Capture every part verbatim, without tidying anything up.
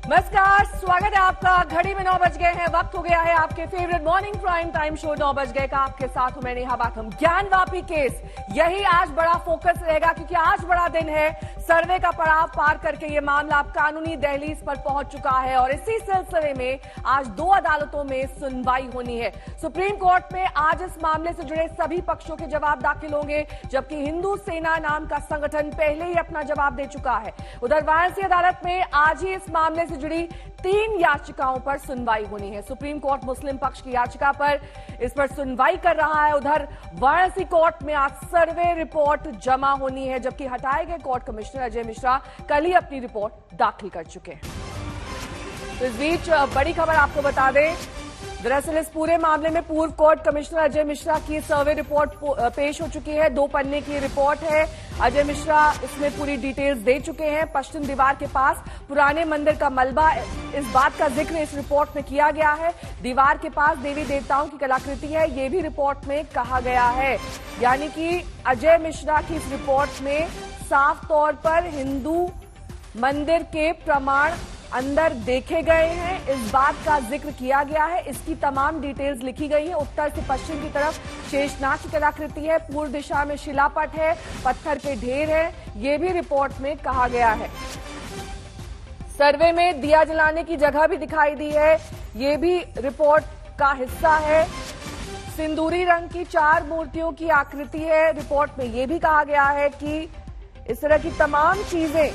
नमस्कार, स्वागत है आपका। घड़ी में नौ बज गए हैं, वक्त हो गया है आपके favourite morning prime time show नौ बज गए का। आपके साथ हूं मैं नेहा बाथम। ज्ञानवापी केस, यही आज बड़ा फोकस रहेगा क्योंकि आज बड़ा दिन है। सर्वे का पड़ाव पार करके ये मामला अब कानूनी दहलीज पर पहुंच चुका है और इसी सिलसिले में आज दो अदालतों में सुनवाई होनी है। सुप्रीम कोर्ट में आज इस मामले से जुड़े सभी पक्षों के जवाब दाखिल होंगे, जबकि हिंदू सेना नाम का संगठन पहले ही अपना जवाब दे चुका है। उधर वाराणसी अदालत में आज ही इस मामले से जुड़ी तीन याचिकाओं पर सुनवाई होनी है। सुप्रीम कोर्ट मुस्लिम पक्ष की याचिका पर इस पर सुनवाई कर रहा है। उधर वाराणसी कोर्ट में आज सर्वे रिपोर्ट जमा होनी है, जबकि हटाए गए कोर्ट कमिश्नर अजय मिश्रा कल ही अपनी रिपोर्ट दाखिल कर चुके हैं। तो इस बीच बड़ी खबर आपको बता दें, दरअसल इस पूरे मामले में पूर्व कोर्ट कमिश्नर अजय मिश्रा की सर्वे रिपोर्ट पेश हो चुकी है। दो पन्ने की रिपोर्ट है। अजय मिश्रा इसमें पूरी डिटेल्स दे चुके हैं। पश्चिम दीवार के पास पुराने मंदिर का मलबा, इस बात का जिक्र इस रिपोर्ट में किया गया है। दीवार के पास देवी देवताओं की कलाकृति है, ये भी रिपोर्ट में कहा गया है। यानी कि अजय मिश्रा की इस रिपोर्ट में साफ तौर पर हिंदू मंदिर के प्रमाण अंदर देखे गए हैं, इस बात का जिक्र किया गया है। इसकी तमाम डिटेल्स लिखी गई है। उत्तर से पश्चिम की तरफ शेषनाग की कलाकृति है, पूर्व दिशा में शिलापट है, पत्थर के ढेर है, ये भी रिपोर्ट में कहा गया है। सर्वे में दिया जलाने की जगह भी दिखाई दी है, ये भी रिपोर्ट का हिस्सा है। सिंदूरी रंग की चार मूर्तियों की आकृति है। रिपोर्ट में यह भी कहा गया है कि इस तरह की तमाम चीजें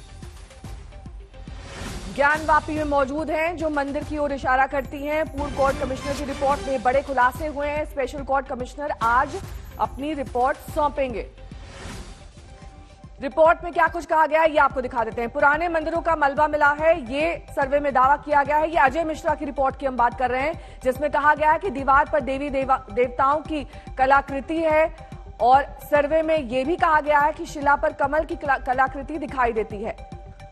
ज्ञानवापी में मौजूद हैं जो मंदिर की ओर इशारा करती हैं। पूर्व कोर्ट कमिश्नर की रिपोर्ट में बड़े खुलासे हुए हैं। स्पेशल कोर्ट कमिश्नर आज अपनी रिपोर्ट सौंपेंगे। रिपोर्ट में क्या कुछ कहा गया है ये आपको दिखा देते हैं। पुराने मंदिरों का मलबा मिला है, ये सर्वे में दावा किया गया है। ये अजय मिश्रा की रिपोर्ट की हम बात कर रहे हैं, जिसमें कहा गया है कि दीवार पर देवी देवा, देवताओं की कलाकृति है और सर्वे में यह भी कहा गया है कि शिला पर कमल की कलाकृति दिखाई देती है।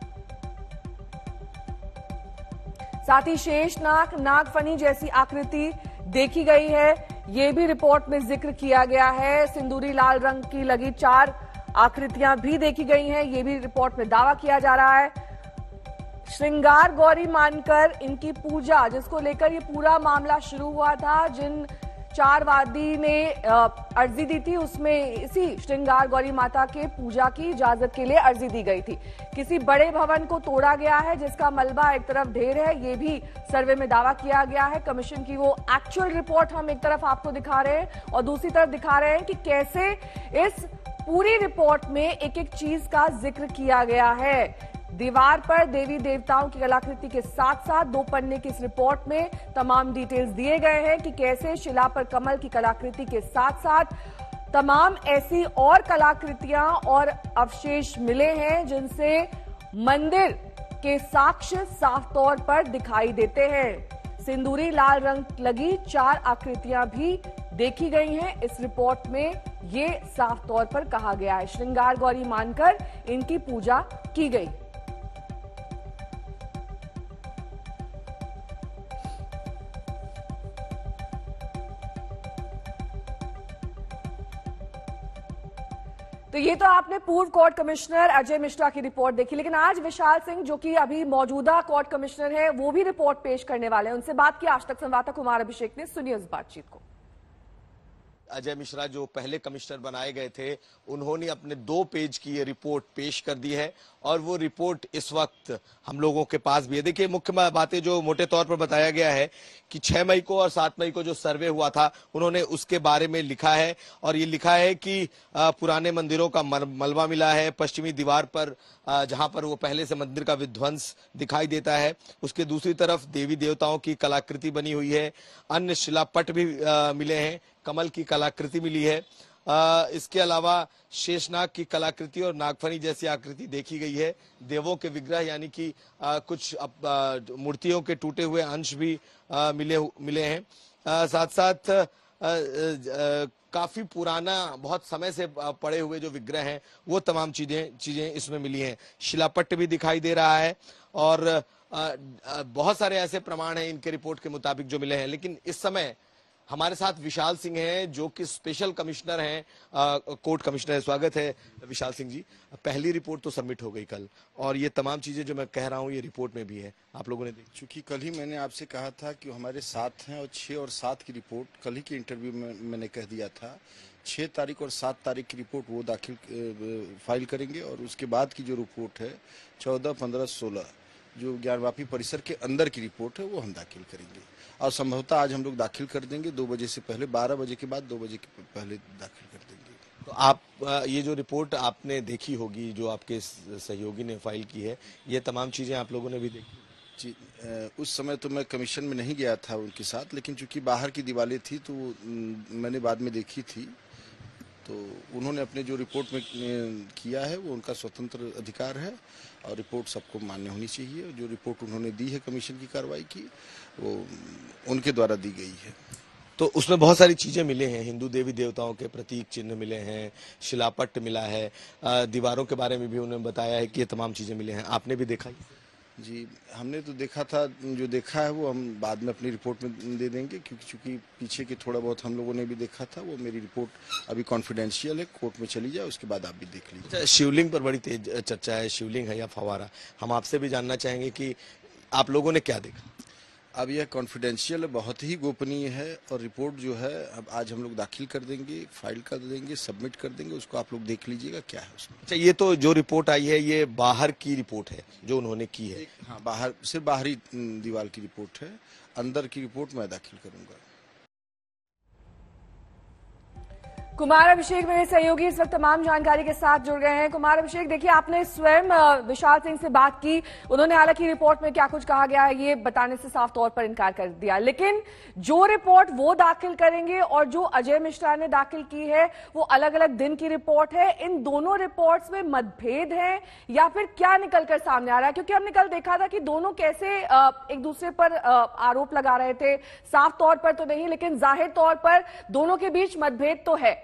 साथ ही शेषनाग, नागफनी जैसी आकृति देखी गई है, ये भी रिपोर्ट में जिक्र किया गया है। सिंदूरी लाल रंग की लगी चार आकृतियां भी देखी गई हैं, ये भी रिपोर्ट में दावा किया जा रहा है। श्रृंगार गौरी मानकर इनकी पूजा, जिसको लेकर ये पूरा मामला शुरू हुआ था, जिन चार वादी ने अर्जी दी थी, उसमें इसी श्रृंगार गौरी माता के पूजा की इजाजत के लिए अर्जी दी गई थी। किसी बड़े भवन को तोड़ा गया है जिसका मलबा एक तरफ ढेर है, ये भी सर्वे में दावा किया गया है। कमीशन की वो एक्चुअल रिपोर्ट हम एक तरफ आपको दिखा रहे हैं और दूसरी तरफ दिखा रहे हैं कि कैसे इस पूरी रिपोर्ट में एक एक चीज का जिक्र किया गया है। दीवार पर देवी देवताओं की कलाकृति के साथ साथ दो पन्ने की इस रिपोर्ट में तमाम डिटेल्स दिए गए हैं कि कैसे शिला पर कमल की कलाकृति के साथ साथ तमाम ऐसी और कलाकृतियां और अवशेष मिले हैं जिनसे मंदिर के साक्ष्य साफ तौर पर दिखाई देते हैं। सिंदूरी लाल रंग लगी चार आकृतियां भी देखी गई हैं। इस रिपोर्ट में ये साफ तौर पर कहा गया है, श्रृंगार गौरी मानकर इनकी पूजा की गई। तो ये तो आपने पूर्व कोर्ट कमिश्नर अजय मिश्रा की रिपोर्ट देखी, लेकिन आज विशाल सिंह जो कि अभी मौजूदा कोर्ट कमिश्नर है, वो भी रिपोर्ट पेश करने वाले हैं। उनसे बात की आज तक संवाददाता कुमार अभिषेक ने, सुनिए उस बातचीत को। अजय मिश्रा जो पहले कमिश्नर बनाए गए थे, उन्होंने अपने दो पेज की ये रिपोर्ट पेश कर दी है और वो रिपोर्ट इस वक्त हम लोगों के पास भी है। देखिए, मुख्य बातें जो मोटे तौर पर बताया गया है कि छह मई को और सात मई को जो सर्वे हुआ था, उन्होंने उसके बारे में लिखा है और ये लिखा है कि पुराने मंदिरों का मलबा मिला है। पश्चिमी दीवार पर जहां पर वो पहले से मंदिर का विध्वंस दिखाई देता है, उसके दूसरी तरफ देवी देवताओं की कलाकृति बनी हुई है। अन्य शिलापट भी मिले हैं, कमल की कलाकृति मिली है। आ, इसके अलावा शेषनाग की कलाकृति और नागफनी जैसी आकृति देखी गई है। देवों के विग्रह यानी कि आ, कुछ आ, मूर्तियों के टूटे हुए अंश भी आ, मिले मिले हैं। आ, साथ साथ आ, आ, काफी पुराना, बहुत समय से पड़े हुए जो विग्रह हैं, वो तमाम चीजें चीजें इसमें मिली हैं। शिलापट्ट भी दिखाई दे रहा है और आ, आ, बहुत सारे ऐसे प्रमाण हैं इनके रिपोर्ट के मुताबिक जो मिले हैं। लेकिन इस समय हमारे साथ विशाल सिंह हैं जो कि स्पेशल कमिश्नर हैं, आ, कोर्ट कमिश्नर है। स्वागत है विशाल सिंह जी। पहली रिपोर्ट तो सबमिट हो गई कल, और ये तमाम चीजें जो मैं कह रहा हूँ ये रिपोर्ट में भी है, आप लोगों ने देखी। चूंकि कल ही मैंने आपसे कहा था कि हमारे साथ हैं और छः और सात की रिपोर्ट कल ही के इंटरव्यू में मैंने कह दिया था। छः तारीख और सात तारीख की रिपोर्ट वो दाखिल फाइल करेंगे, और उसके बाद की जो रिपोर्ट है चौदह पंद्रह सोलह जो ज्ञानवापी परिसर के अंदर की रिपोर्ट है वो हम दाखिल करेंगे, और संभवतः आज हम लोग दाखिल कर देंगे दो बजे से पहले, बारह बजे के बाद दो बजे के पहले दाखिल कर देंगे। तो आप ये जो रिपोर्ट आपने देखी होगी, जो आपके सहयोगी ने फाइल की है, ये तमाम चीजें आप लोगों ने भी देखी? जी, उस समय तो मैं कमीशन में नहीं गया था उनके साथ, लेकिन चूंकि बाहर की दीवारें थी तो मैंने बाद में देखी थी। तो उन्होंने अपने जो रिपोर्ट में किया है वो उनका स्वतंत्र अधिकार है, और रिपोर्ट सबको मान्य होनी चाहिए। जो रिपोर्ट उन्होंने दी है कमीशन की कार्रवाई की, वो उनके द्वारा दी गई है। तो उसमें बहुत सारी चीजें मिले हैं, हिंदू देवी देवताओं के प्रतीक चिन्ह मिले हैं, शिलापट्ट मिला है, दीवारों के बारे में भी उन्होंने बताया है कि ये तमाम चीजें मिले हैं। आपने भी देखा? जी, हमने तो देखा था। जो देखा है वो हम बाद में अपनी रिपोर्ट में दे देंगे, क्योंकि चूंकि पीछे के थोड़ा बहुत हम लोगों ने भी देखा था। वो मेरी रिपोर्ट अभी कॉन्फिडेंशियल है, कोर्ट में चली जाए, उसके बाद आप भी देख लीजिए। शिवलिंग पर बड़ी तेज चर्चा है, शिवलिंग है या फवारा? हम आपसे भी जानना चाहेंगे कि आप लोगों ने क्या देखा। अब यह कॉन्फिडेंशियल बहुत ही गोपनीय है, और रिपोर्ट जो है अब आज हम लोग दाखिल कर देंगे, फाइल कर देंगे, सबमिट कर देंगे, उसको आप लोग देख लीजिएगा क्या है उसमें। अच्छा, ये तो जो रिपोर्ट आई है ये बाहर की रिपोर्ट है जो उन्होंने की है? हाँ, बाहर सिर्फ बाहरी दीवार की रिपोर्ट है, अंदर की रिपोर्ट मैं दाखिल करूंगा। कुमार अभिषेक मेरे सहयोगी इस वक्त तमाम जानकारी के साथ जुड़ गए हैं। कुमार अभिषेक, देखिए आपने स्वयं विशाल सिंह से बात की, उन्होंने हालांकि रिपोर्ट में क्या कुछ कहा गया है ये बताने से साफ तौर पर इनकार कर दिया, लेकिन जो रिपोर्ट वो दाखिल करेंगे और जो अजय मिश्रा ने दाखिल की है वो अलग अलग दिन की रिपोर्ट है। इन दोनों रिपोर्ट्स में मतभेद है या फिर क्या निकलकर सामने आ रहा है? क्योंकि हमने कल देखा था कि दोनों कैसे एक दूसरे पर आरोप लगा रहे थे, साफ तौर पर तो नहीं लेकिन जाहिर तौर पर दोनों के बीच मतभेद तो है।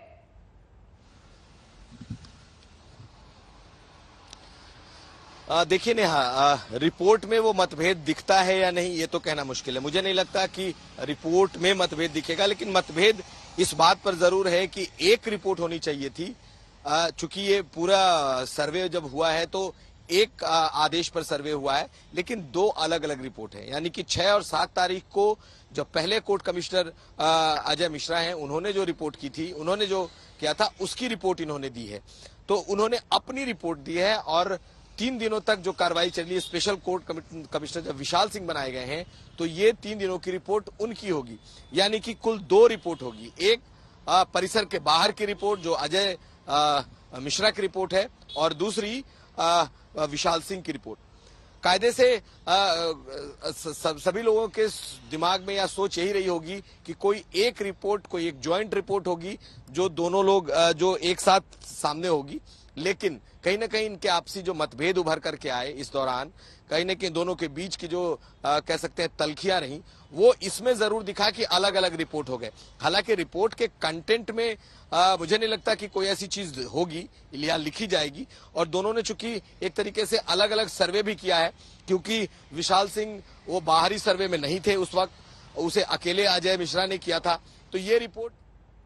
देखिए नेहा, रिपोर्ट में वो मतभेद दिखता है या नहीं ये तो कहना मुश्किल है। मुझे नहीं लगता कि रिपोर्ट में मतभेद दिखेगा, लेकिन मतभेद इस बात पर जरूर है कि एक रिपोर्ट होनी चाहिए थी। चूंकि ये पूरा सर्वे जब हुआ है तो एक आदेश पर सर्वे हुआ है, लेकिन दो अलग अलग रिपोर्ट है। यानी कि छह और सात तारीख को जब पहले कोर्ट कमिश्नर अजय मिश्रा हैं उन्होंने जो रिपोर्ट की थी, उन्होंने जो किया था उसकी रिपोर्ट इन्होंने दी है। तो उन्होंने अपनी रिपोर्ट दी है, और तीन दिनों तक जो कार्रवाई चली है, स्पेशल कोर्ट कमिश्नर जब विशाल सिंह बनाए गए हैं तो ये तीन दिनों की रिपोर्ट उनकी होगी। यानी कि कुल दो रिपोर्ट होगी, एक आ, परिसर के बाहर की रिपोर्ट जो अजय मिश्रा की रिपोर्ट है, और दूसरी आ, विशाल सिंह की रिपोर्ट। कायदे से आ, स, सभी लोगों के दिमाग में या सोच यही रही होगी कि कोई एक रिपोर्ट, कोई एक ज्वाइंट रिपोर्ट होगी जो दोनों लोग जो एक साथ सामने होगी। लेकिन कहीं ना कहीं इनके आपसी जो मतभेद उभर करके आए इस दौरान, कहीं ना कहीं दोनों के बीच की जो आ, कह सकते हैं तलखियां रही, वो इसमें जरूर दिखा कि अलग अलग रिपोर्ट हो गए। हालांकि रिपोर्ट के कंटेंट में आ, मुझे नहीं लगता कि कोई ऐसी चीज होगी या लिखी जाएगी। और दोनों ने चूंकि एक तरीके से अलग अलग सर्वे भी किया है, क्योंकि विशाल सिंह वो बाहरी सर्वे में नहीं थे उस वक्त, उसे अकेले अजय मिश्रा ने किया था। तो ये रिपोर्ट,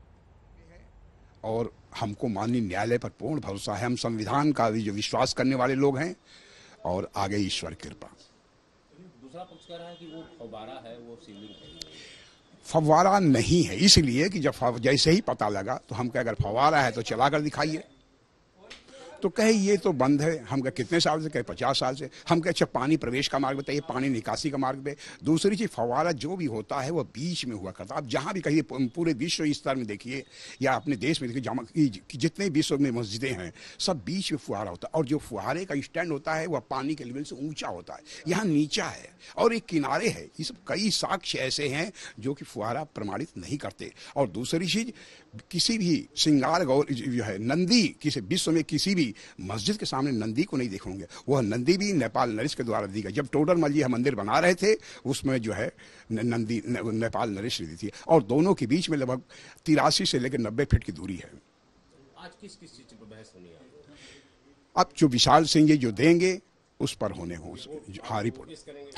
और हमको माननीय न्यायालय पर पूर्ण भरोसा है। हम संविधान का भी जो विश्वास करने वाले लोग हैं, और आगे ईश्वर कृपा। दूसरा पक्ष कह रहा है कि वो फव्वारा है, वो शिवलिंग है। फव्वारा नहीं है, इसलिए कि जब जैसे ही पता लगा तो हम कहे अगर फव्वारा है तो चला कर दिखाइए। तो कहे ये तो बंद है। हम कहे कितने साल से? कहे पचास साल से। हम कहे अच्छा पानी प्रवेश का मार्ग बताइए, पानी निकासी का मार्ग दे। दूसरी चीज, फव्वारा जो भी होता है वो बीच में हुआ करता। आप जहां भी कहिए, पूरे विश्व स्तर में देखिए या अपने देश में देखिए, जितने विश्व में मस्जिदें हैं सब बीच में फुहारा होता है, और जो फुहारे का स्टैंड होता है वह पानी के लेवल से ऊंचा होता है। यहाँ नीचा है और एक किनारे है। ये सब कई साक्ष्य ऐसे हैं जो कि फुहारा प्रमाणित नहीं करते। और दूसरी चीज, किसी भी श्रृंगार गौर जो है नंदी, किसी विश्व में किसी भी मस्जिद के सामने नंदी को नहीं देखेंगे। वह नंदी भी नेपाल नरेश के द्वारा दी गई। जब टोडरमल जी मंदिर बना रहे थे उसमें जो है नंदी नेपाल नरेश दी थी, और दोनों के बीच में लगभग तिरासी से लेकर नब्बे फीट की दूरी है। आज किस किस चीज पर बहस होनी है? अब जो विशाल सिंह जी जो देंगे उस पर होने हो। हाँ, रिपोर्ट। हाँ,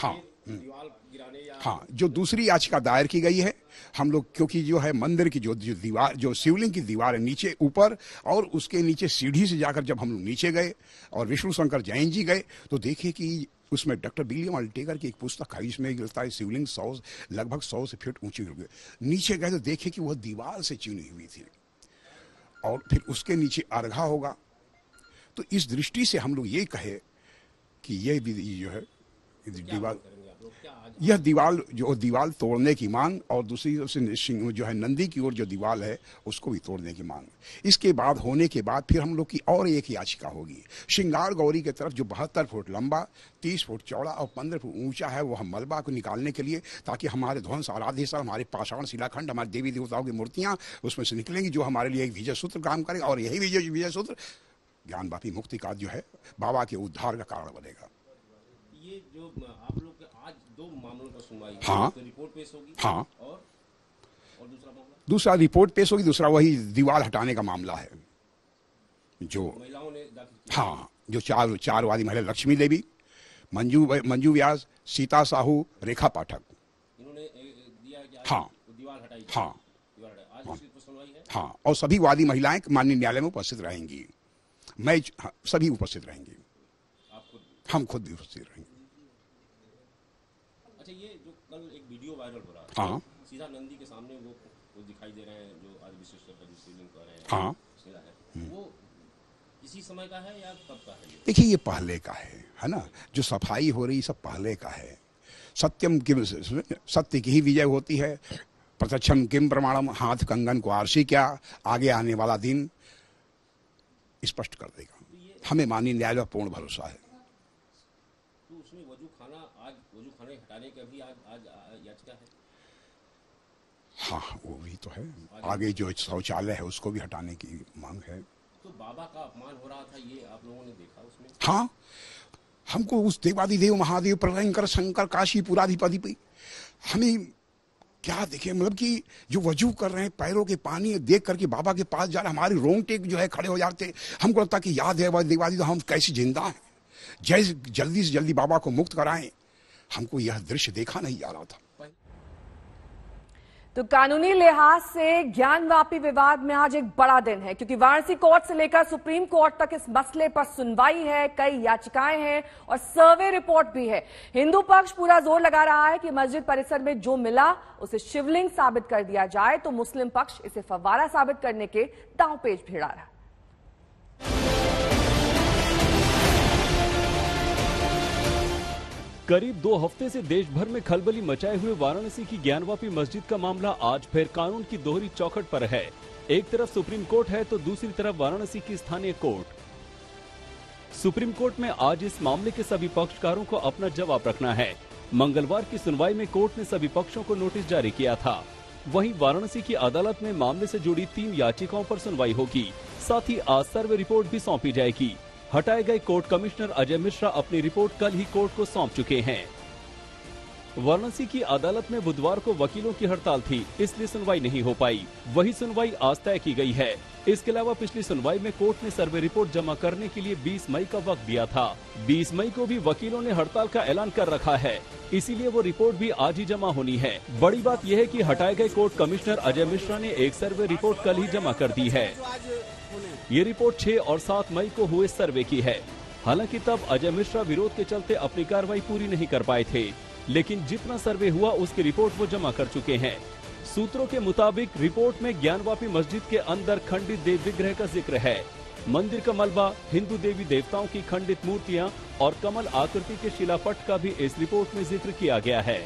दीवार गिराने या हाँ, जो दूसरी याचिका दायर की गई है, हम लोग क्योंकि जो है मंदिर की जो जो दीवार, जो शिवलिंग की दीवार है नीचे ऊपर, और उसके नीचे सीढ़ी से जाकर जब हम लोग नीचे गए और विष्णु शंकर जैन जी गए तो देखे कि उसमें डॉक्टर विलियम अल्टेगर की एक पुस्तक है, इसमें गिरता है शिवलिंग सौ लगभग सौ से फीट ऊंची गिर गई। नीचे गए तो देखे कि वह दीवार से चुनी हुई थी और फिर उसके नीचे अर्घा होगा। तो इस दृष्टि से हम लोग ये कहे कि यह जो है दीवार, यह दीवार जो दीवार तोड़ने की मांग, और दूसरी ओर से जो है नंदी की ओर जो दीवार है उसको भी तोड़ने की मांग। इसके बाद होने के बाद फिर हम लोग की और एक याचिका होगी श्रृंगार गौरी की तरफ, जो बहत्तर फुट लंबा, तीस फुट चौड़ा और पंद्रह फुट ऊंचा है, वो हम मलबा को निकालने के लिए, ताकि हमारे ध्वंस आराध्य स्थल, हमारे पाषाण शिलाखंड, हमारे देवी देवताओं की मूर्तियां उसमें से निकलेंगी, जो हमारे लिए एक विजय सूत्र काम करेगा, और यही विजय विजय सूत्र ज्ञानवापी मुक्ति का जो है बाबा के उद्धार का कारण बनेगा। ये जो आप लोग के आज दो मामलों पर सुनवाई, हाँ, तो रिपोर्ट पेश होगी, हाँ, और और दूसरा मामला, दूसरा रिपोर्ट पेश होगी, दूसरा वही दीवार हटाने का मामला है जो महिलाओं ने दाखिल किया। हाँ, जो चार चार वादी महिला, लक्ष्मी देवी, मंजू मंजू व्यास, सीता साहू, रेखा पाठक, इन्होंने ए, ए, दिया कि आज हाँ, दीवार हटाई, हाँ, दीवार हटाई, आज उसकी पर सुनवाई है। हाँ, और सभी वादी महिलाएं माननीय न्यायालय में उपस्थित रहेंगी। मैं हाँ, सभी उपस्थित रहेंगे, आप खुद, हम खुद भी उपस्थित रहेंगे। अच्छा, ये जो कल एक वीडियो वायरल हो रहा है, हाँ, सीधा नंदी के सामने वो वो दिखाई दे रहे हैं, जो आज विशेष शिवलिंग कर रहे हैं, हाँ, सीधा है, वो इसी समय का है या कब का है? देखिए ये पहले का है है ना, जो सफाई हो रही सब पहले का है। सत्यम किम, सत्य की ही विजय होती है। प्रत्यक्षम किम प्रमाणम, हाथ कंगन को आरसी क्या, आगे आने वाला दिन स्पष्ट कर देगा। हमें माननीय न्यायालय पर पूर्ण भरोसा है। तो उसमें वजू खाना, आज वजू खाने हटाने का भी आज आज याचिका है। हाँ, वो भी तो है। आगे जो शौचालय है उसको भी हटाने की मांग है। तो बाबा का अपमान हो रहा था, ये आप लोगों ने देखा उसमें? हाँ, हमको उस देवादिदेव महादेव प्रलयंकर शंकर काशी पुराधिपति पे हमें क्या देखे, मतलब कि जो वजू कर रहे हैं, पैरों के पानी देख करके बाबा के पास जा रहे, हमारे रोंगटे जो है खड़े हो जाते। हमको लगता कि याद है देवादिदेव, हम कैसे जिंदा हैं, जैसे जल्दी से जल्दी बाबा को मुक्त कराएं। हमको यह दृश्य देखा नहीं जा रहा था। तो कानूनी लिहाज से ज्ञानवापी विवाद में आज एक बड़ा दिन है, क्योंकि वाराणसी कोर्ट से लेकर सुप्रीम कोर्ट तक इस मसले पर सुनवाई है, कई याचिकाएं हैं और सर्वे रिपोर्ट भी है। हिंदू पक्ष पूरा जोर लगा रहा है कि मस्जिद परिसर में जो मिला उसे शिवलिंग साबित कर दिया जाए, तो मुस्लिम पक्ष इसे फव्वारा साबित करने के दांवपेच भिड़ा रहा। करीब दो हफ्ते से देश भर में खलबली मचाए हुए वाराणसी की ज्ञानवापी मस्जिद का मामला आज फिर कानून की दोहरी चौखट पर है। एक तरफ सुप्रीम कोर्ट है तो दूसरी तरफ वाराणसी की स्थानीय कोर्ट। सुप्रीम कोर्ट में आज इस मामले के सभी पक्षकारों को अपना जवाब रखना है। मंगलवार की सुनवाई में कोर्ट ने सभी पक्षों को नोटिस जारी किया था। वहीं वाराणसी की अदालत में मामले से जुड़ी तीन याचिकाओं पर सुनवाई होगी। साथ ही आज सर्वे रिपोर्ट भी सौंपी जाएगी। हटाए गए कोर्ट कमिश्नर अजय मिश्रा अपनी रिपोर्ट कल ही कोर्ट को सौंप चुके हैं। वाराणसी की अदालत में बुधवार को वकीलों की हड़ताल थी, इसलिए सुनवाई नहीं हो पाई। वही सुनवाई आज तय की गई है। इसके अलावा पिछली सुनवाई में कोर्ट ने सर्वे रिपोर्ट जमा करने के लिए बीस मई का वक्त दिया था। बीस मई को भी वकीलों ने हड़ताल का ऐलान कर रखा है, इसीलिए वो रिपोर्ट भी आज ही जमा होनी है। बड़ी बात यह है कि हटाए गए कोर्ट कमिश्नर अजय मिश्रा ने एक सर्वे रिपोर्ट कल ही जमा कर दी है। ये रिपोर्ट छह और सात मई को हुए सर्वे की है। हालांकि तब अजय मिश्रा विरोध के चलते अपनी कार्रवाई पूरी नहीं कर पाए थे, लेकिन जितना सर्वे हुआ उसकी रिपोर्ट वो जमा कर चुके हैं। सूत्रों के मुताबिक रिपोर्ट में ज्ञानवापी मस्जिद के अंदर खंडित देव विग्रह का जिक्र है। मंदिर का मलबा, हिंदू देवी देवताओं की खंडित मूर्तियां और कमल आकृति के शिलापट का भी इस रिपोर्ट में जिक्र किया गया है।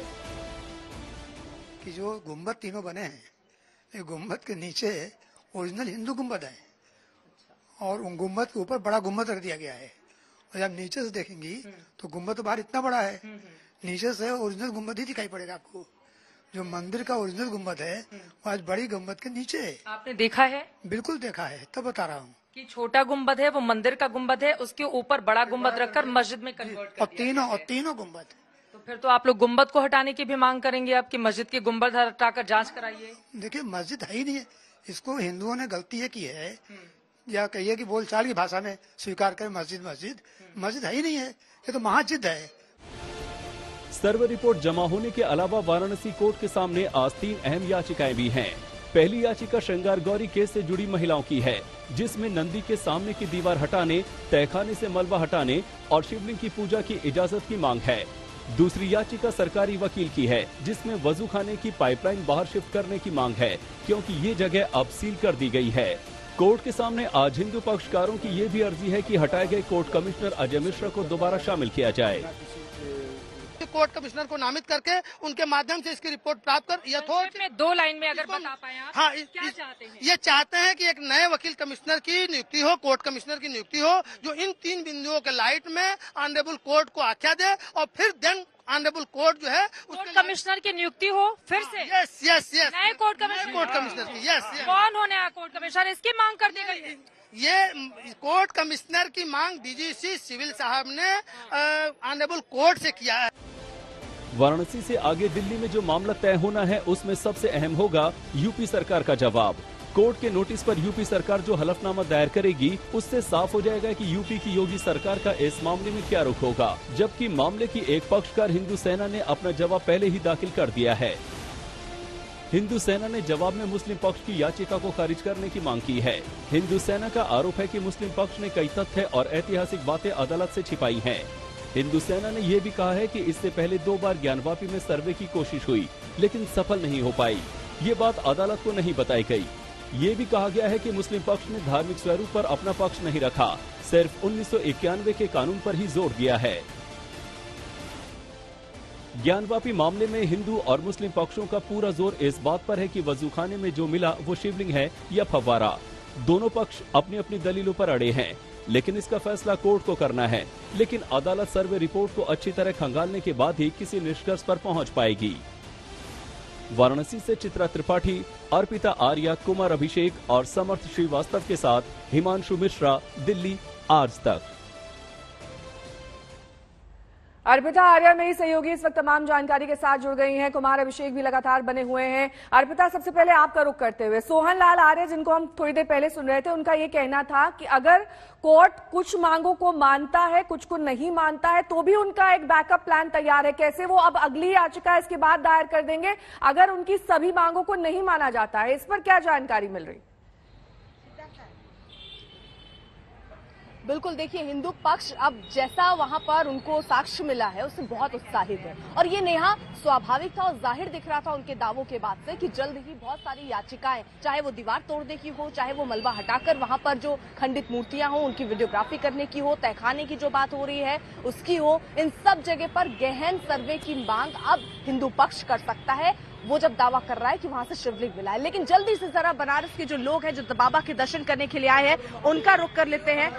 कि जो गुम्बद तीनों बने हैं, ये गुम्बद के नीचे ओरिजिनल हिंदू गुम्बद है और उन गुम्बद के ऊपर बड़ा गुम्बद रख दिया गया है। और जब नीचे से देखेंगी तो गुम्बद तो बाहर इतना बड़ा है, नीचे से ओरिजिनल गुम्बद ही दिखाई पड़ेगा आपको। जो मंदिर का ओरिजिनल गुम्बद है वो आज बड़ी गुम्बद के नीचे है। आपने देखा है? बिल्कुल देखा है, तब बता रहा हूँ कि छोटा गुम्बद है वो मंदिर का गुम्बद है, उसके ऊपर बड़ा गुम्बद रखकर मस्जिद में कन्वर्ट कर और तीनों और तीनों गुम्बद। तो फिर तो आप लोग गुम्बद को हटाने की भी मांग करेंगे अब कि मस्जिद की गुम्बद हटाकर जांच कराइए। देखिए मस्जिद है ही नहीं है, इसको हिंदुओं ने गलती ये की है, या कहिए कि बोलचाल की भाषा में स्वीकार करें मस्जिद मस्जिद मस्जिद है ही नहीं है, ये तो मस्जिद है। सर्वे रिपोर्ट जमा होने के अलावा वाराणसी कोर्ट के सामने आज तीन अहम याचिकाएं भी हैं। पहली याचिका श्रृंगार गौरी केस से जुड़ी महिलाओं की है, जिसमें नंदी के सामने की दीवार हटाने, तहखाने से मलबा हटाने और शिवलिंग की पूजा की इजाजत की मांग है। दूसरी याचिका सरकारी वकील की है, जिसमें वजू खाने की पाइपलाइन बाहर शिफ्ट करने की मांग है, क्योंकि ये जगह अब सील कर दी गई है। कोर्ट के सामने आज हिंदू पक्षकारों की ये भी अर्जी है कि हटाए गए कोर्ट कमिश्नर अजय मिश्रा को दोबारा शामिल किया जाए। कोर्ट कमिश्नर को नामित करके उनके माध्यम से इसकी रिपोर्ट प्राप्त कर यथोचित में दो लाइन में अगर बता पाए आप हाँ क्या इस, चाहते हैं? ये चाहते हैं कि एक नए वकील कमिश्नर की नियुक्ति हो, कोर्ट कमिश्नर की नियुक्ति हो, जो इन तीन बिंदुओं के लाइट में ऑनरेबल कोर्ट को आख्या दे और फिर देन ऑनरेबल कोर्ट जो है कोर्ट कमिश्नर की नियुक्ति हो फिर से। यस यस यस नए कोर्ट कमिश्नर कोर्ट कमिश्नर की यस कौन होने कोर्ट कमिश्नर, इसकी मांग कर दी गई है। ये कोर्ट कमिश्नर की मांग डीजीसी सिविल साहब ने ऑनरेबल कोर्ट से किया है। वाराणसी से आगे दिल्ली में जो मामला तय होना है, उसमें सबसे अहम होगा यूपी सरकार का जवाब। कोर्ट के नोटिस पर यूपी सरकार जो हलफनामा दायर करेगी, उससे साफ हो जाएगा कि यूपी की योगी सरकार का इस मामले में क्या रुख होगा। जबकि मामले की एक पक्षकार हिंदू सेना ने अपना जवाब पहले ही दाखिल कर दिया है। हिंदू सेना ने जवाब में मुस्लिम पक्ष की याचिका को खारिज करने की मांग की है। हिंदू सेना का आरोप है कि मुस्लिम पक्ष ने कई तथ्य और ऐतिहासिक बातें अदालत से छिपाई हैं। हिंदू सेना ने यह भी कहा है कि इससे पहले दो बार ज्ञानवापी में सर्वे की कोशिश हुई, लेकिन सफल नहीं हो पाई। ये बात अदालत को नहीं बताई गई। ये भी कहा गया है कि मुस्लिम पक्ष ने धार्मिक स्वरूप पर अपना पक्ष नहीं रखा, सिर्फ उन्नीस सौ इक्यानवे के कानून पर ही जोर दिया है। ज्ञानवापी मामले में हिंदू और मुस्लिम पक्षों का पूरा जोर इस बात पर है कि वजूखाने में जो मिला वो शिवलिंग है या फव्वारा। दोनों पक्ष अपनी अपनी दलीलों पर अड़े हैं, लेकिन इसका फैसला कोर्ट को करना है। लेकिन अदालत सर्वे रिपोर्ट को अच्छी तरह खंगालने के बाद ही किसी निष्कर्ष पर पहुंच पाएगी। वाराणसी से चित्रा त्रिपाठी, अर्पिता आर्या, कुमार अभिषेक और समर्थ श्रीवास्तव के साथ हिमांशु मिश्रा, दिल्ली आज तक। अर्पिता आर्या मेरी सहयोगी इस वक्त तमाम जानकारी के साथ जुड़ गई हैं। कुमार अभिषेक भी लगातार बने हुए हैं। अर्पिता, सबसे पहले आपका रुख करते हुए, सोहन लाल आर्य जिनको हम थोड़ी देर पहले सुन रहे थे, उनका ये कहना था कि अगर कोर्ट कुछ मांगों को मानता है, कुछ को नहीं मानता है, तो भी उनका एक बैकअप प्लान तैयार है। कैसे वो अब अगली याचिका इसके बाद दायर कर देंगे अगर उनकी सभी मांगों को नहीं माना जाता है? इस पर क्या जानकारी मिल रही? बिल्कुल, देखिए हिंदू पक्ष अब जैसा वहां पर उनको साक्ष्य मिला है उससे बहुत उत्साहित है और ये नेहा स्वाभाविक था और जाहिर दिख रहा था उनके दावों के बाद से कि जल्द ही बहुत सारी याचिकाएं, चाहे वो दीवार तोड़ने की हो, चाहे वो मलबा हटाकर वहां पर जो खंडित मूर्तियां हो उनकी वीडियोग्राफी करने की हो, तहखाने की जो बात हो रही है उसकी हो, इन सब जगह पर गहन सर्वे की मांग अब हिंदू पक्ष कर सकता है। वो जब दावा कर रहा है कि वहां से शिवलिंग मिला है। लेकिन जल्दी से जरा बनारस के जो लोग हैं जो बाबा के दर्शन करने के लिए आए हैं उनका रुख कर लेते हैं।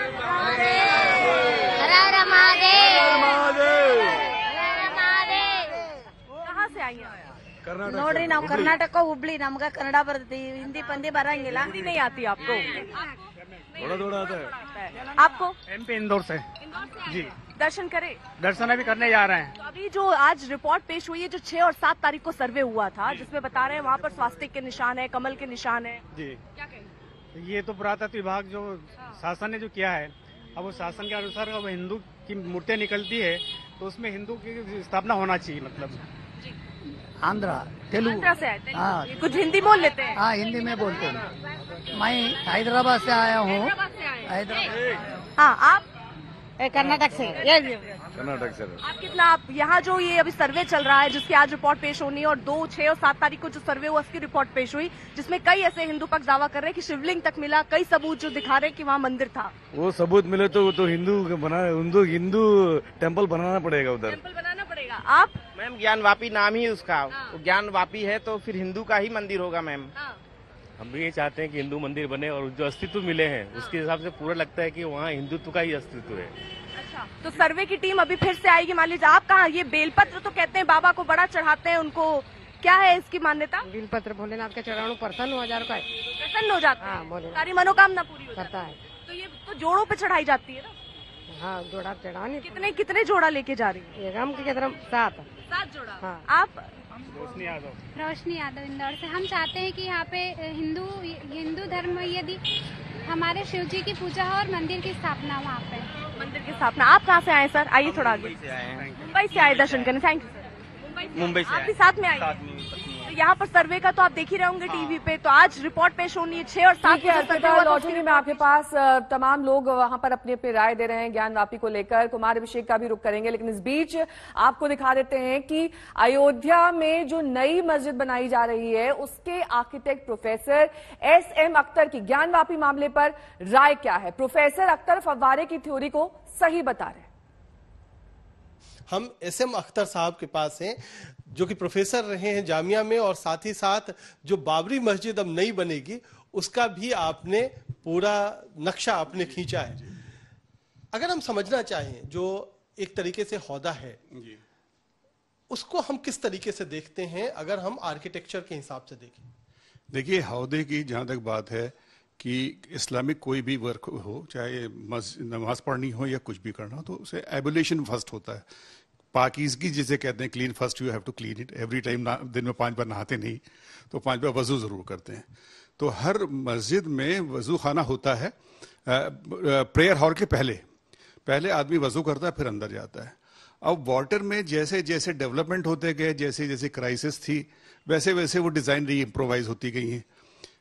कहाँ से आई हैं? ನೋಡ್ರಿ ನಾವು ಕರ್ನಾಟಕ ಹುಬ್ಳಿ ನಮ್ಗ ಕನ್ನಡ ಬರ್ತೈತಿ ಹಿಂದಿ पंदी ಬರಂಗಿಲ್ಲ हिंदी नहीं आती आपको? थोड़ा थोड़ा आता है। आपको? एमपी इंदौर से जी। दर्शन करे? दर्शन अभी करने जा रहे हैं। तो अभी जो आज रिपोर्ट पेश हुई है जो छह और सात तारीख को सर्वे हुआ था जिसमें बता रहे हैं वहाँ पर स्वास्तिक के निशान है, कमल के निशान है, जी क्या कहेंगे? ये तो पुरातत्व विभाग जो शासन ने जो किया है, अब वो शासन के अनुसार अब हिंदू की मूर्तियाँ निकलती है तो उसमें हिंदू की स्थापना होना चाहिए। मतलब आंध्रा तेलुगु आंध्रा से है, तेलुगु। हाँ, कुछ हिंदी बोल लेते हैं? हाँ, हिंदी में बोलते हैं। मैं हैदराबाद से आया हूँ। हैदराबाद। हाँ, आप? कर्नाटक से। कर्नाटक से। आप कितना, आप यहाँ जो ये अभी सर्वे चल रहा है जिसकी आज रिपोर्ट पेश होनी है और दो छह और सात तारीख को जो सर्वे हुआ उसकी रिपोर्ट पेश हुई जिसमें कई ऐसे हिंदू पक्ष दावा कर रहे हैं कि शिवलिंग तक मिला, कई सबूत जो दिखा रहे हैं कि वहाँ मंदिर था। वो सबूत मिले तो तो हिंदू बना हिंदू हिंदू टेम्पल बनाना पड़ेगा उधर। टेम्पल बनाना पड़ेगा। आप? मैम ज्ञानवापी नाम ही उसका, हाँ। ज्ञानवापी है तो फिर हिंदू का ही मंदिर होगा मैम। हाँ। हम भी ये चाहते हैं कि हिंदू मंदिर बने और जो अस्तित्व मिले हैं उसके हिसाब से पूरा लगता है कि वहाँ हिंदुत्व का ही अस्तित्व है। अच्छा, तो सर्वे की टीम अभी फिर से आएगी। मान लीजिए आप कहाँ, ये बेलपत्र तो कहते हैं बाबा को बड़ा चढ़ाते हैं, उनको क्या है इसकी मान्यता? बेलपत्र भोलेनाथ के चढ़ाणु प्रसन्न हो हजार का प्रसन्न हो जाता है। हाँ, बोले सारी मनोकामना पूरी हो करता है। तो ये तो जोड़ों पे चढ़ाई जाती है ना? हाँ, जोड़ा चढ़ाने। कितने कितने जोड़ा लेके जा रही है? ये की तरफ सात सात जोड़ा। हाँ। आप? रोशनी यादव। रोशनी यादव इंदौर से। हम चाहते हैं कि यहाँ पे हिंदू हिंदू धर्म में यदि हमारे शिव जी की पूजा हो और मंदिर की स्थापना वहाँ पे। मंदिर की स्थापना। आप कहाँ से आए सर? आइए थोड़ा आगे। मुंबई से आए दर्शन करने। Thank you sir. मुंबई से आप भी साथ में आए। तो यहाँ पर सर्वे का तो आप देख ही रहे होंगे टीवी पे, तो आज रिपोर्ट पेश होनी है छह और सात लौटूंगी मैं आपके पास। तमाम लोग वहां पर अपनी अपनी राय दे रहे हैं ज्ञान वापी को लेकर। कुमार अभिषेक का भी रुख करेंगे, लेकिन इस बीच आपको दिखा देते हैं कि अयोध्या में जो नई मस्जिद बनाई जा रही है उसके architect professor S M Akhtar की ज्ञान वापी मामले पर राय क्या है। प्रोफेसर अख्तर फव्वारे की थ्योरी को सही बता रहे हैं। हम एस एम अख्तर साहब के पास हैं जो कि प्रोफेसर रहे हैं जामिया में, और साथ ही साथ जो बाबरी मस्जिद अब नई बनेगी उसका भी आपने पूरा नक्शा आपने खींचा है। अगर हम समझना चाहें जो एक तरीके से हौदा है उसको हम किस तरीके से देखते हैं अगर हम आर्किटेक्चर के हिसाब से देखें? देखिए, हौदे की जहां तक बात है कि इस्लामिक कोई भी वर्क हो, चाहे नमाज पढ़नी हो या कुछ भी करना हो, तो उसे एबुलेशन फर्स्ट होता है। पाकीज़गी जिसे कहते हैं, clean first, you have to clean it every time. दिन में पांच बार नहाते नहीं तो पांच बार वजू ज़रूर करते हैं। तो हर मस्जिद में वजू खाना होता है प्रेयर हॉल के पहले। पहले आदमी वजू करता है फिर अंदर जाता है। अब वाटर में जैसे जैसे डेवलपमेंट होते गए, जैसे जैसे क्राइसिस थी, वैसे वैसे वो डिज़ाइन री इम्प्रोवाइज होती गई हैं।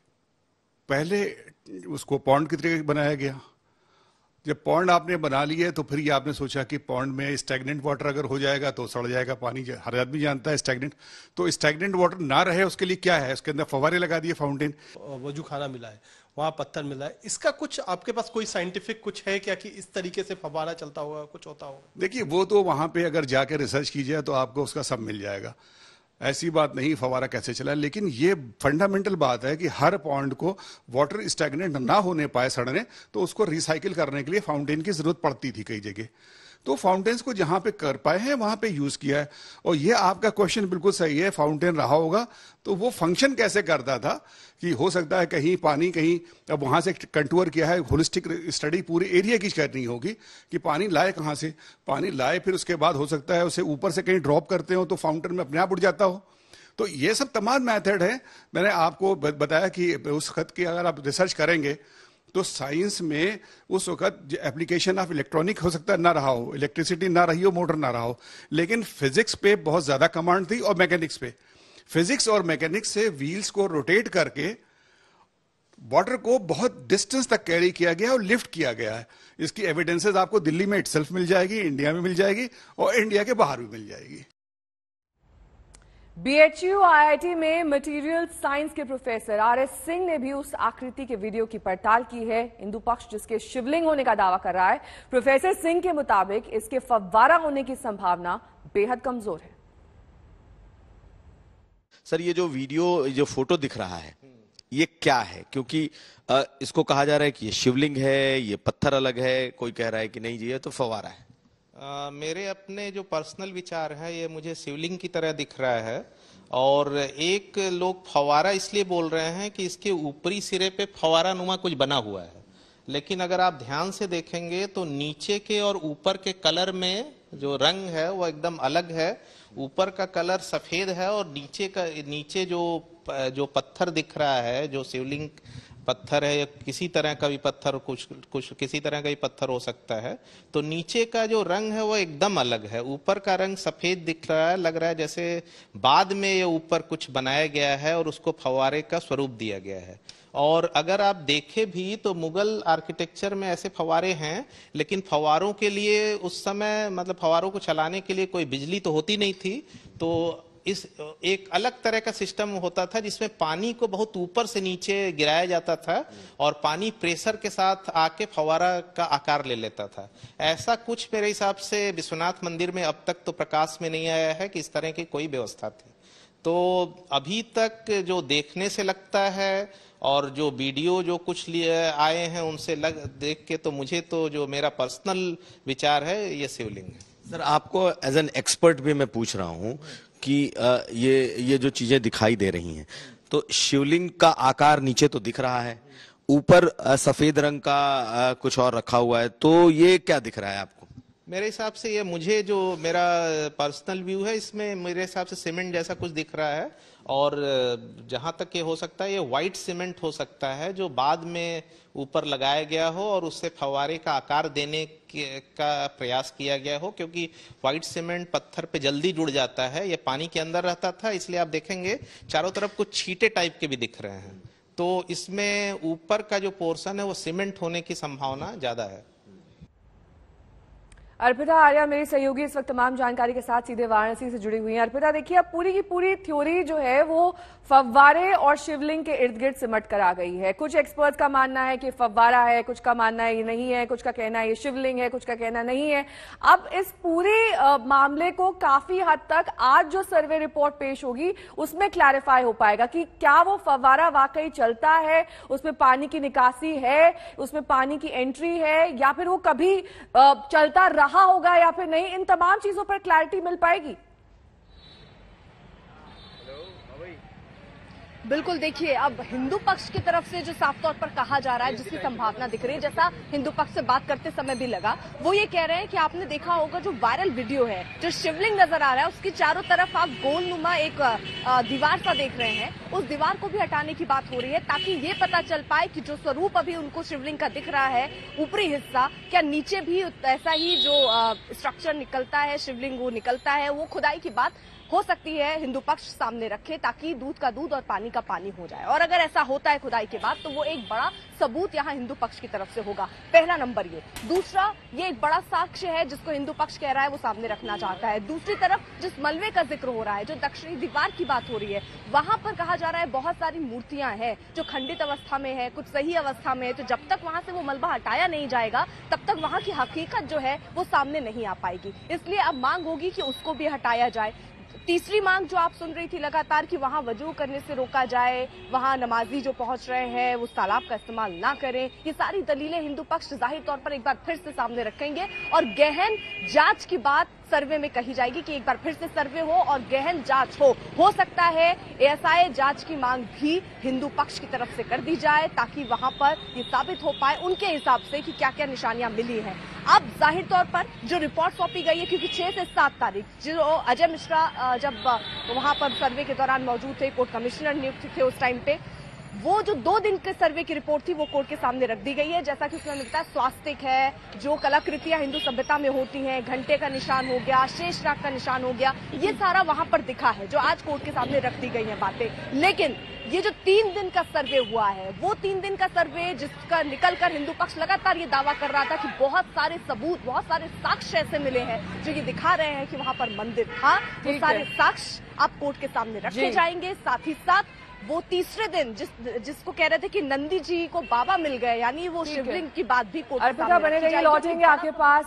पहले उसको पॉन्ड की तरह बनाया गया। जब पॉन्ड आपने बना लिया तो फिर ये आपने सोचा कि पॉन्ड में स्टैग्नेंट वाटर अगर हो जाएगा तो सड़ जाएगा पानी। हर आदमी जानता है स्टैग्नेंट, तो स्टैग्नेंट वाटर ना रहे उसके लिए क्या है, उसके अंदर फव्वारे लगा दिए, फाउंटेन। वजू खाना मिला है, वहां पत्थर मिला है। इसका कुछ आपके पास कोई साइंटिफिक कुछ है क्या कि इस तरीके से फव्वारा चलता होगा, कुछ होता होगा? देखिए, वो तो वहां पे अगर जाके रिसर्च कीजिए तो आपको उसका सब मिल जाएगा। ऐसी बात नहीं फवारा कैसे चला, लेकिन ये फंडामेंटल बात है कि हर पॉन्ड को वाटर स्टैग्नेंट ना होने पाए, सड़ने, तो उसको रिसाइकिल करने के लिए फाउंटेन की जरूरत पड़ती थी कई जगह। तो फाउंटेन्स को जहां पे कर पाए हैं वहां पे यूज किया है। और ये आपका क्वेश्चन बिल्कुल सही है, फाउंटेन रहा होगा तो वो फंक्शन कैसे करता था कि हो सकता है कहीं पानी, कहीं अब वहां से कंटूर किया है, होलिस्टिक स्टडी पूरे एरिया की करनी होगी कि पानी लाए कहां से, पानी लाए फिर उसके बाद हो सकता है उसे ऊपर से कहीं ड्रॉप करते हो तो फाउंटेन में अपने आप उड़ जाता हो। तो ये सब तमाम मेथड है। मैंने आपको बताया कि उस खत की अगर आप रिसर्च करेंगे तो साइंस में उस वक्त एप्लीकेशन ऑफ इलेक्ट्रॉनिक हो सकता है ना रहा हो, इलेक्ट्रिसिटी ना रही हो, मोटर ना रहा हो, लेकिन फिजिक्स पे बहुत ज्यादा कमांड थी और मैकेनिक्स पे। फिजिक्स और मैकेनिक्स से व्हील्स को रोटेट करके वाटर को बहुत डिस्टेंस तक कैरी किया गया और लिफ्ट किया गया है। इसकी एविडेंसेस आपको दिल्ली में इटसेल्फ मिल जाएगी, इंडिया में मिल जाएगी और इंडिया के बाहर भी मिल जाएगी। बीएचयू आईआईटी में मटेरियल साइंस के प्रोफेसर आर एस सिंह ने भी उस आकृति के वीडियो की पड़ताल की है। हिंदू पक्ष जिसके शिवलिंग होने का दावा कर रहा है, प्रोफेसर सिंह के मुताबिक इसके फव्वारा होने की संभावना बेहद कमजोर है। सर, ये जो वीडियो, जो फोटो दिख रहा है, ये क्या है? क्योंकि आ, इसको कहा जा रहा है कि ये शिवलिंग है, ये पत्थर अलग है, कोई कह रहा है कि नहीं जी ये तो फव्वारा है। आ, मेरे अपने जो पर्सनल विचार है, ये मुझे शिवलिंग की तरह दिख रहा है। और एक लोग फव्वारा इसलिए बोल रहे हैं कि इसके ऊपरी सिरे पे फव्वारा नुमा कुछ बना हुआ है, लेकिन अगर आप ध्यान से देखेंगे तो नीचे के और ऊपर के कलर में जो रंग है वो एकदम अलग है। ऊपर का कलर सफेद है और नीचे का नीचे जो जो पत्थर दिख रहा है, जो शिवलिंग पत्थर है या किसी तरह का भी पत्थर, कुछ कुछ किसी तरह का भी पत्थर हो सकता है, तो नीचे का जो रंग है वो एकदम अलग है। ऊपर का रंग सफेद दिख रहा है, लग रहा है जैसे बाद में ये ऊपर कुछ बनाया गया है और उसको फव्वारे का स्वरूप दिया गया है। और अगर आप देखें भी तो मुगल आर्किटेक्चर में ऐसे फव्वारे हैं, लेकिन फव्वारों के लिए उस समय, मतलब फव्वारों को चलाने के लिए कोई बिजली तो होती नहीं थी, तो इस एक अलग तरह का सिस्टम होता था जिसमें पानी को बहुत ऊपर से नीचे गिराया जाता था और पानी प्रेशर के साथ आके फव्वारा का आकार ले लेता था। ऐसा कुछ मेरे हिसाब से विश्वनाथ मंदिर में अब तक तो प्रकाश में नहीं आया है कि इस तरह की कोई व्यवस्था थी। तो अभी तक जो देखने से लगता है और जो वीडियो जो कुछ लिए आए हैं उनसे लग देख के तो मुझे तो जो मेरा पर्सनल विचार है ये शिवलिंग है। सर, आपको एज एन एक्सपर्ट भी मैं पूछ रहा हूं कि ये ये जो चीजें दिखाई दे रही हैं, तो शिवलिंग का आकार नीचे तो दिख रहा है, ऊपर सफेद रंग का कुछ और रखा हुआ है, तो ये क्या दिख रहा है आपको? मेरे हिसाब से ये मुझे जो मेरा पर्सनल व्यू है इसमें मेरे हिसाब से सीमेंट जैसा कुछ दिख रहा है और जहां तक ये हो सकता है ये व्हाइट सीमेंट हो सकता है जो बाद में ऊपर लगाया गया हो और उससे फव्वारे का आकार देने का प्रयास किया गया हो, क्योंकि व्हाइट सीमेंट पत्थर पे जल्दी जुड़ जाता है। ये पानी के अंदर रहता था, इसलिए आप देखेंगे चारों तरफ कुछ छींटे टाइप के भी दिख रहे हैं। तो इसमें ऊपर का जो पोर्शन है वो सीमेंट होने की संभावना ज्यादा है। अर्पिता आर्या मेरी सहयोगी इस वक्त तमाम जानकारी के साथ सीधे वाराणसी से जुड़ी हुई हैं। अर्पिता देखिए, अब पूरी की पूरी थ्योरी जो है वो फव्वारे और शिवलिंग के इर्द गिर्द सिमट कर आ गई है। कुछ एक्सपर्ट्स का मानना है कि फव्वारा है, कुछ का मानना है ये नहीं है, कुछ का कहना है ये शिवलिंग है, कुछ का कहना नहीं है। अब इस पूरे मामले को काफी हद तक आज जो सर्वे रिपोर्ट पेश होगी उसमें क्लैरिफाई हो पाएगा कि क्या वो फव्वारा वाकई चलता है, उसमें पानी की निकासी है, उसमें पानी की एंट्री है, या फिर वो कभी चलता रहा होगा या फिर नहीं। इन तमाम चीजों पर क्लैरिटी मिल पाएगी। बिल्कुल, देखिए अब हिंदू पक्ष की तरफ से जो साफ तौर पर कहा जा रहा है, जिसकी संभावना दिख रही है, जैसा हिंदू पक्ष से बात करते समय भी लगा, वो ये कह रहे हैं कि आपने देखा होगा जो वायरल वीडियो है, जो शिवलिंग नजर आ रहा है उसकी चारों तरफ आप गोलनुमा एक दीवार सा देख रहे हैं, उस दीवार को भी हटाने की बात हो रही है ताकि ये पता चल पाए कि जो स्वरूप अभी उनको शिवलिंग का दिख रहा है ऊपरी हिस्सा, क्या नीचे भी ऐसा ही जो स्ट्रक्चर निकलता है, शिवलिंग वो निकलता है। वो खुदाई की बात हो सकती है हिंदू पक्ष सामने रखे ताकि दूध का दूध और पानी का पानी हो जाए, और अगर ऐसा होता है खुदाई के बाद तो वो एक बड़ा सबूत यहाँ हिंदू पक्ष की तरफ से होगा। पहला नंबर ये। दूसरा, ये एक बड़ा साक्ष्य है जिसको हिंदू पक्ष कह रहा है वो सामने रखना चाहता है। दूसरी तरफ जिस मलबे का जिक्र हो रहा है, जो दक्षिणी दीवार की बात हो रही है, वहां पर कहा जा रहा है बहुत सारी मूर्तियां हैं जो खंडित अवस्था में है, कुछ सही अवस्था में है। तो जब तक वहां से वो मलबा हटाया नहीं जाएगा तब तक वहां की हकीकत जो है वो सामने नहीं आ पाएगी। इसलिए अब मांग होगी कि उसको भी हटाया जाए। तीसरी मांग जो आप सुन रही थी लगातार कि वहां वजू करने से रोका जाए, वहां नमाजी जो पहुंच रहे हैं उस तालाब का इस्तेमाल ना करें, ये सारी दलीलें हिंदू पक्ष जाहिर तौर पर एक बार फिर से सामने रखेंगे और गहन जांच की बात सर्वे में कही जाएगी कि एक बार फिर से सर्वे हो और गहन जांच हो हो सकता है एएसआई जांच की मांग भी हिंदू पक्ष की तरफ से कर दी जाए ताकि वहां पर ये साबित हो पाए उनके हिसाब से कि क्या क्या निशानियां मिली हैं। अब जाहिर तौर पर जो रिपोर्ट सौंपी गई है, क्योंकि छह से सात तारीख जो अजय मिश्रा जब वहां पर सर्वे के दौरान मौजूद थे, कोर्ट कमिश्नर नियुक्त थे उस टाइम पे, वो जो दो दिन के सर्वे की रिपोर्ट थी वो कोर्ट के सामने रख दी गई है। जैसा कि उसमें मिलता है स्वास्तिक है, जो कलाकृतियां हिंदू सभ्यता में होती हैं, घंटे का निशान हो गया, शेष नाग का निशान हो गया, ये सारा वहां पर दिखा है जो आज कोर्ट के सामने रख दी गई है बातें। लेकिन ये जो तीन दिन का सर्वे हुआ है, वो तीन दिन का सर्वे जिसका निकलकर हिंदू पक्ष लगातार ये दावा कर रहा था कि बहुत सारे सबूत, बहुत सारे साक्ष्य ऐसे मिले हैं जो ये दिखा रहे हैं कि वहां पर मंदिर था, वो सारे साक्ष्य अब कोर्ट के सामने रखे जाएंगे। साथ ही साथ वो तीसरे दिन जिस जिसको कह रहे थे कि नंदी जी को बाबा मिल गए, यानी वो शिवलिंग की बात भी कोर्ट के सामने रखी जाएगी। लौटेंगे आपके पास।